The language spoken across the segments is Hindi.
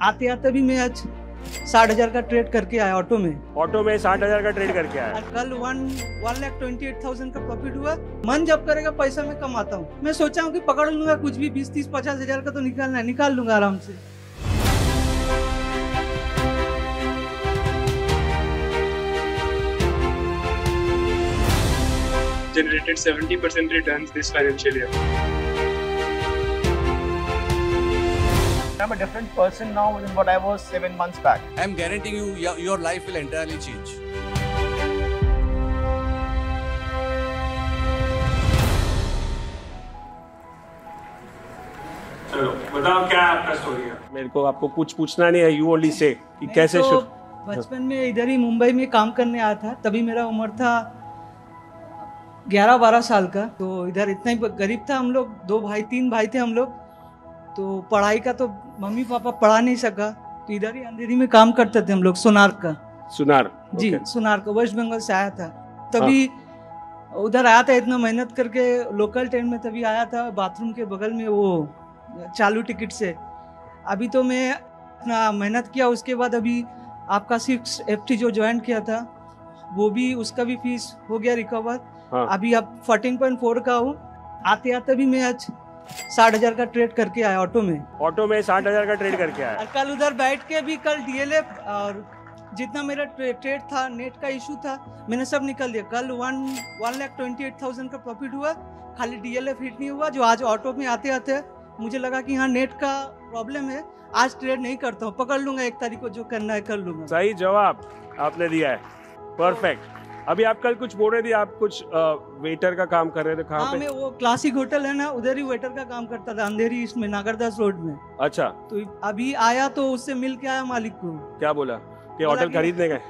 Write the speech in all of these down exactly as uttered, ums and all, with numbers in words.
आते आते भी मैं आज साठ हजार का ट्रेड करके आया ऑटो में ऑटो में साठ हजार का ट्रेड करके आया। और कल one one lakh twenty eight thousand का प्रॉफिट हुआ। मन जब करेगा पैसा मैं कमाता हूँ। मैं सोचा हूँ कि पकड़ लूंगा कुछ भी बीस तीस पचास हजार का तो निकालना है, निकाल लूंगा आराम से। Generated seventy percent returns this financial year. I'm a different person now than what I was seven months back. I'm guaranteeing you, your, your life will entirely change. चलो बताओ क्या है आपका स्टोरी है। मेरे को आपको कुछ पूछना नहीं है, यू ओनली से कि कैसे तो शुरू। बचपन में इधर ही मुंबई में काम करने आया था, तभी मेरा उम्र था ग्यारह बारह साल का। तो इधर इतना ही गरीब था, हम लोग दो भाई तीन भाई थे हम लोग। तो पढ़ाई का तो मम्मी पापा पढ़ा नहीं सका, तो इधर ही अंधेरी में काम करते थे हम लोग। सोनार का सुनार जी okay. सोनार का वेस्ट बंगाल से आया था, तभी हाँ। उधर आया था इतना मेहनत करके लोकल ट्रेन में, तभी आया था बाथरूम के बगल में वो चालू टिकट से। अभी तो मैं अपना मेहनत किया, उसके बाद अभी आपका सिक्स एफ टी जो ज्वाइन किया था वो भी, उसका भी फीस हो गया रिकवर। हाँ। अभी अब फोर्टीन पॉइंट फोर का हूँ। आते आते भी मैं आज साठ हजार का ट्रेड करके आया ऑटो में ऑटो में साठ हजार का ट्रेड करके आया। और कल उधर बैठ के भी कल डीएलएफ और जितना मेरा ट्रेड था, नेट का इशू था, मैंने सब निकल दिया। कल one one lakh twenty eight thousand का प्रॉफिट हुआ। खाली डीएलएफ हिट नहीं हुआ, जो आज ऑटो में आते आते मुझे लगा कि हाँ नेट का प्रॉब्लम है, आज ट्रेड नहीं करता हूँ, पकड़ लूंगा एक तारीख को, जो करना है कर लूंगा। सही जवाब आपने दिया है, परफेक्ट। अभी आप कल कुछ बोल रहे थे, आप कुछ वेटर का काम कर रहे थे, कहाँ हाँ, पे? मैं वो क्लासिक होटल है ना, उधर ही वेटर का काम करता था, अंधेरी ईस्ट में, नागरदास रोड में। अच्छा, तो अभी आया तो उससे मिल के आया मालिक को। क्या बोला कि होटल खरीदने गए?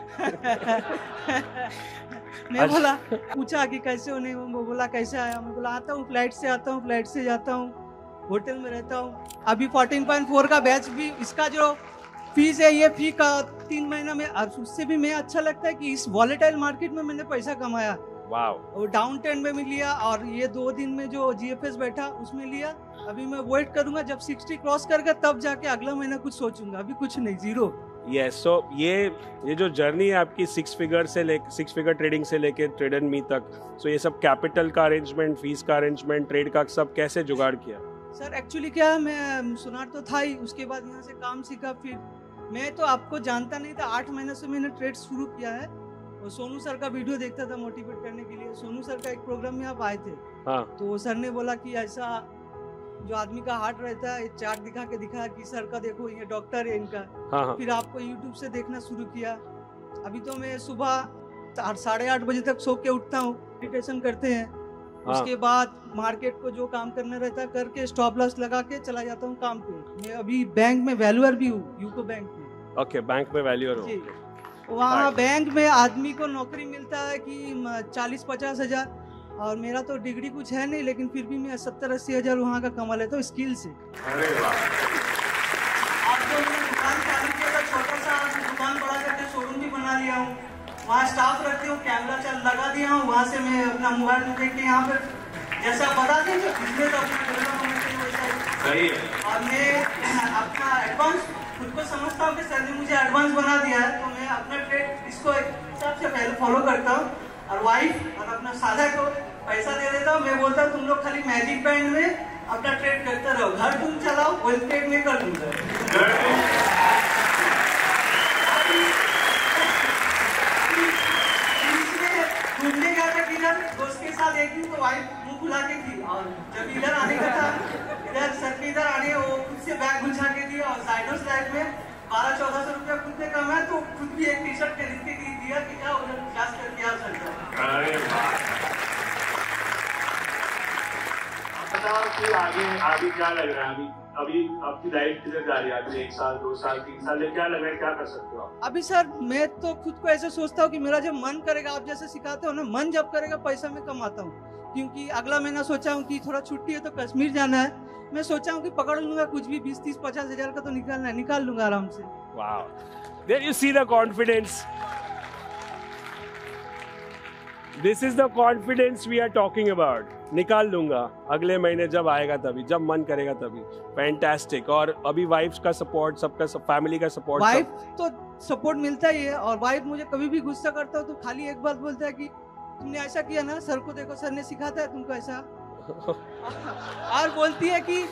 मैं बोला, पूछा कि कैसे हो, नहीं वो बोला कैसे आया, मैं बोला आता हूँ फ्लाइट से आता हूँ, फ्लाइट से जाता हूँ, होटल में रहता हूँ। अभी फोर्टीन पॉइंट फोर का बैच भी, इसका जो फीस है ये फी का तीन महीना में, उससे भी मैं अच्छा लगता है कि इस वॉलेटाइल मार्केट में मैंने पैसा कमाया। वाव। और डाउन टेन में भी लिया, और ये दो दिन में जो जीएफएस बैठा उसमें लिया। अभी मैं वेट करूंगा जब सिक्सटी क्रॉस करके, तब जाके अगला महीना कुछ सोचूंगा, अभी कुछ नहीं, जीरो। यस, सो ये ये जो जर्नी है आपकी सिक्स फिगर से लेके सिक्स फिगर ट्रेडिंग से लेके ट्रेड एंड मी तक, सो ये सब कैपिटल का अरेंजमेंट, फीस का अरेंजमेंट, ट्रेड का सब कैसे जुगाड़ किया? सर एक्चुअली क्या है, मैं सुनार तो था ही, उसके बाद यहाँ से काम सीखा। फिर मैं तो आपको जानता नहीं था, आठ महीने से मैंने ट्रेड शुरू किया है। और सोनू सर का वीडियो देखता था मोटिवेट करने के लिए। सोनू सर का एक प्रोग्राम में आप आए थे, हाँ। तो सर ने बोला कि ऐसा जो आदमी का हार्ट रहता है, चार्ट दिखा के दिखा कि सर का देखो ये डॉक्टर है इनका, हाँ। फिर आपको यूट्यूब से देखना शुरू किया। अभी तो मैं सुबह साढ़े आठ बजे तक सो के उठता हूँ, मेडिटेशन करते हैं, हाँ। उसके बाद मार्केट को जो काम करना रहता है करके स्टॉप लॉस लगा के चला जाता हूँ काम पे। मैं अभी बैंक में वैल्यूअर भी हूँ, यूको बैंक में। ओके, बैंक में वैल्यूअर हो। वहाँ बैंक में आदमी को नौकरी मिलता है कि चालीस पचास हजार, और मेरा तो डिग्री कुछ है नहीं, लेकिन फिर भी मैं सत्तर अस्सी हजार वहाँ का कमा लेता हूँ स्किल से। अरे वाह। आपको मैंने दुकान चालू किया, छोटा सा दुकान बड़ा करके शोरूम भी बना लिया हूँ। वहाँ स्टाफ रखती हूँ, कैमरा चल लगा दिया हूँ, वहाँ से मैं अपना मोबाइल में देख के यहाँ पर जैसा बता दें बिजनेस अपना डेवलप होना चाहिए वैसा ही। और मैं अपना एडवांस खुद को समझता हूँ कि सर ने मुझे एडवांस बना दिया है, तो मैं अपना ट्रेड इसको सबसे पहले फॉलो करता हूँ। और वाइफ और अपना सादा को पैसा दे देता हूँ। मैं बोलता हूँ तुम लोग खाली मैजिक बैंड में अपना ट्रेड करते रहो, घर तुम चलाओ, वेल्थ ट्रेड में कर दूंगा। घूमने गया था किधर दोस्त के साथ एक दिन, तो वाइफ मुंह खुला के थी, और जब इधर आने का था, इधर सर के इधर आने वो खुद से बैग गुछा के दिया, और साइडोस लाइफ में बारह चौदह सौ रुपया खुद ने कमाया, तो खुद भी एक टी शर्ट खरीद के दिया कि क्या उधर क्लास करके आ सकता। अरे वाह। बताओ कि आगे आगे क्या लग रहा है? अभी अभी आपकी लाइफ किधर जा रही है? अभी एक साल दो साल तीन साल क्या लग रहा है, क्या कर सकते हो आप? अभी सर मैं तो खुद को ऐसे सोचता हूँ कि मेरा जब मन करेगा, आप जैसे सिखाते हो ना, मन जब करेगा पैसा मैं कमाता हूँ। क्योंकि अगला महीना सोचा हूँ कि थोड़ा छुट्टी है तो कश्मीर जाना है, मैं सोचा हूँ कि पकड़ लूंगा कुछ भी बीस तीस पचास हजार का तो निकालना है, निकाल लूंगा आराम से। Wow, there you see the confidence. This is the confidence we are talking about. निकाल लूंगा अगले महीने जब आएगा तभी, जब मन करेगा तभी। फैंटास्टिक। और अभी वाइफ का सपोर्ट, सबका सब, फैमिली का सपोर्ट। वाइफ तो सपोर्ट मिलता ही है, और वाइफ मुझे कभी भी गुस्सा करता हो तो खाली एक बात बोलता है कि तुमने ऐसा किया ना, सर को देखो, सर ने सिखाता है तुमको ऐसा। और बोलती है कि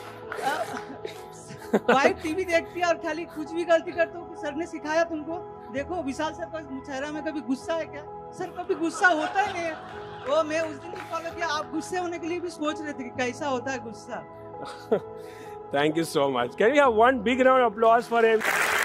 वाइफ टीवी देखती है और खाली कुछ भी गलती करते हो कि सर ने सिखाया तुमको, देखो विशाल सर का चेहरा में कभी गुस्सा है क्या? सर कभी गुस्सा होता ही नहीं है। वो मैं उस दिन भी फॉलो किया, आप गुस्से होने के लिए भी सोच रहे थे कि कैसा होता है गुस्सा। Thank you so much. Can we have one big round of applause for him?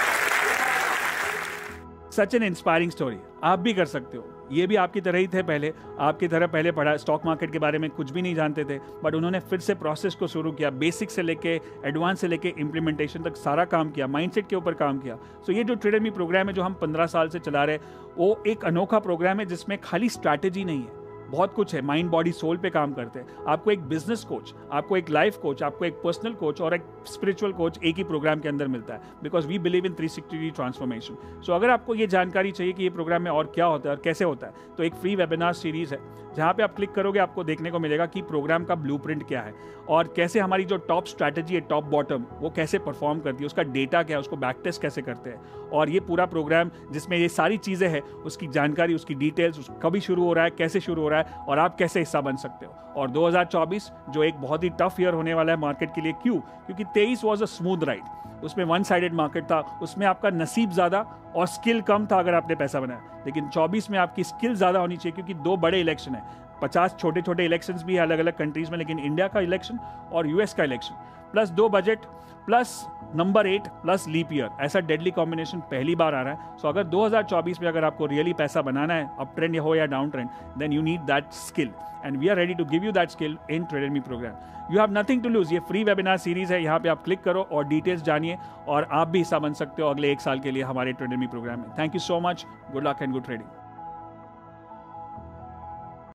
Such an inspiring story. आप भी कर सकते हो। ये भी आपकी तरह ही थे पहले, आपकी तरह पहले पढ़ा, स्टॉक मार्केट के बारे में कुछ भी नहीं जानते थे, बट उन्होंने फिर से प्रोसेस को शुरू किया, बेसिक से लेके एडवांस से लेके इम्प्लीमेंटेशन तक सारा काम किया, माइंडसेट के ऊपर काम किया। सो so ये जो ट्रेडर मी प्रोग्राम है जो हम पंद्रह साल से चला रहे, वो एक अनोखा प्रोग्राम है जिसमें खाली स्ट्रैटेजी नहीं है, बहुत कुछ है। माइंड बॉडी सोल पे काम करते हैं। आपको एक बिजनेस कोच, आपको एक लाइफ कोच, आपको एक पर्सनल कोच और एक स्पिरिचुअल कोच एक ही प्रोग्राम के अंदर मिलता है, because we believe in three sixty degree transformation. So अगर आपको ये जानकारी चाहिए कि ये प्रोग्राम में और क्या होता है और कैसे होता है, तो एक फ्री वेबिनार सीरीज है जहाँ पे आप क्लिक करोगे आपको देखने को मिलेगा कि प्रोग्राम का ब्लूप्रिंट क्या है और कैसे हमारी जो टॉप स्ट्रैटेजी है, टॉप बॉटम, वो कैसे परफॉर्म करती है, उसका डेटा क्या है, उसको बैक टेस्ट कैसे करते हैं। और ये पूरा प्रोग्राम जिसमें ये सारी चीज़ें हैं, उसकी जानकारी, उसकी डिटेल्स, कभी शुरू हो रहा है, कैसे शुरू हो रहा है और आप कैसे हिस्सा बन सकते हो। और दो हज़ार चौबीस जो एक बहुत ही टफ ईयर होने वाला है मार्केट के लिए, क्यों? क्योंकि तेईस वाज अ स्मूथ राइड, उसमें वन साइडेड मार्केट था, उसमें आपका नसीब ज़्यादा और स्किल कम था अगर आपने पैसा बनाया। लेकिन चौबीस में आपकी स्किल ज़्यादा होनी चाहिए, क्योंकि दो बड़े इलेक्शन है, पचास छोटे छोटे इलेक्शंस भी है अलग अलग कंट्रीज में, लेकिन इंडिया का इलेक्शन और यूएस का इलेक्शन, प्लस दो budget, plus number eight, plus leap year, ऐसा डेडली कॉम्बिनेशन पहली बार आ रहा है। सो so, अगर दो हज़ार चौबीस में अगर आपको रियली पैसा बनाना है, अप ट्रेंड हो या down trend, then you need that skill and we are ready to give you that skill in trader me program. You have nothing to lose. ये फ्री वेबिनार सीरीज है, यहाँ पे आप क्लिक करो और डिटेल्स जानिए और आप भी हिस्सा बन सकते हो अगले एक साल के लिए हमारे ट्रेडर मी प्रोग्राम में। Thank you so much. Good luck and good trading.